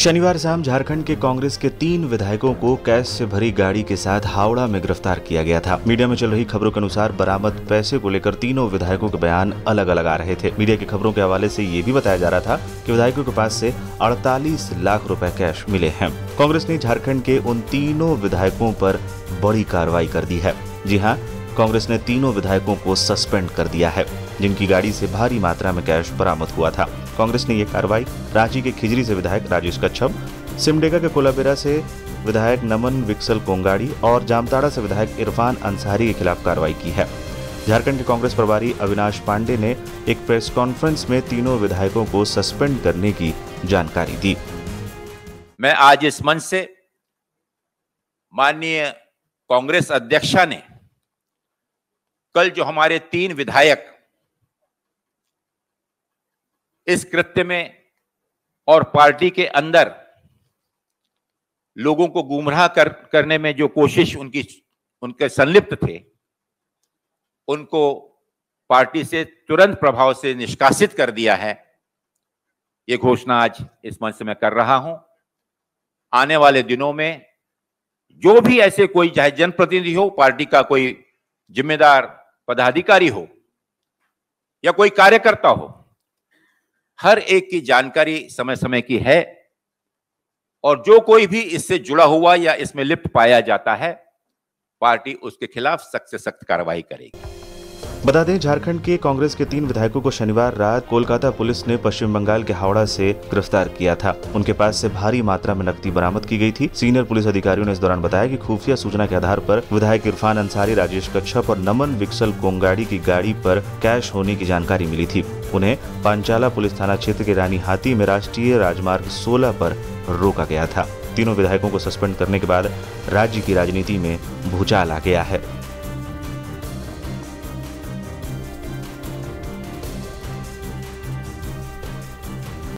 शनिवार शाम झारखंड के कांग्रेस के 3 विधायकों को कैश से भरी गाड़ी के साथ हावड़ा में गिरफ्तार किया गया था। मीडिया में चल रही खबरों के अनुसार बरामद पैसे को लेकर तीनों विधायकों के बयान अलग अलग आ रहे थे। मीडिया की खबरों के हवाले से ये भी बताया जा रहा था कि विधायकों के पास से 48 लाख रुपए कैश मिले हैं। कांग्रेस ने झारखंड के उन तीनों विधायकों पर बड़ी कार्रवाई कर दी है। जी हाँ, कांग्रेस ने तीनों विधायकों को सस्पेंड कर दिया है, जिनकी गाड़ी से भारी मात्रा में कैश बरामद हुआ था। कांग्रेस ने यह कार्रवाई रांची के खिजरी से विधायक राजेश कच्छप, सिमडेगा के कोलाबेरा से विधायक नमन विक्सल कोंगाड़ी और जामताड़ा से विधायक इरफान अंसारी के खिलाफ कार्रवाई की है। झारखंड के कांग्रेस प्रभारी अविनाश पांडे ने एक प्रेस कॉन्फ्रेंस में तीनों विधायकों को सस्पेंड करने की जानकारी दी। मैं आज इस मंच से माननीय कांग्रेस अध्यक्षा ने कल जो हमारे 3 विधायक इस कृत्य में और पार्टी के अंदर लोगों को गुमराह करने में जो कोशिश उनके संलिप्त थे, उनको पार्टी से तुरंत प्रभाव से निष्कासित कर दिया है। ये घोषणा आज इस मंच से मैं कर रहा हूं। आने वाले दिनों में जो भी ऐसे कोई, चाहे जनप्रतिनिधि हो, पार्टी का कोई जिम्मेदार पदाधिकारी हो या कोई कार्यकर्ता हो, हर एक की जानकारी समय समय की है और जो कोई भी इससे जुड़ा हुआ या इसमें लिप्त पाया जाता है, पार्टी उसके खिलाफ सख्त से सख्त कार्रवाई करेगी। बता दें, झारखंड के कांग्रेस के 3 विधायकों को शनिवार रात कोलकाता पुलिस ने पश्चिम बंगाल के हावड़ा से गिरफ्तार किया था। उनके पास से भारी मात्रा में नकदी बरामद की गई थी। सीनियर पुलिस अधिकारियों ने इस दौरान बताया कि खुफिया सूचना के आधार पर विधायक इरफान अंसारी, राजेश कच्छप और नमन विक्सल कोंगाड़ी की गाड़ी पर कैश होने की जानकारी मिली थी। उन्हें पांचाला पुलिस थाना क्षेत्र के रानी हाथी में राष्ट्रीय राजमार्ग 16 पर रोका गया था। तीनों विधायकों को सस्पेंड करने के बाद राज्य की राजनीति में भूचाल आ गया है।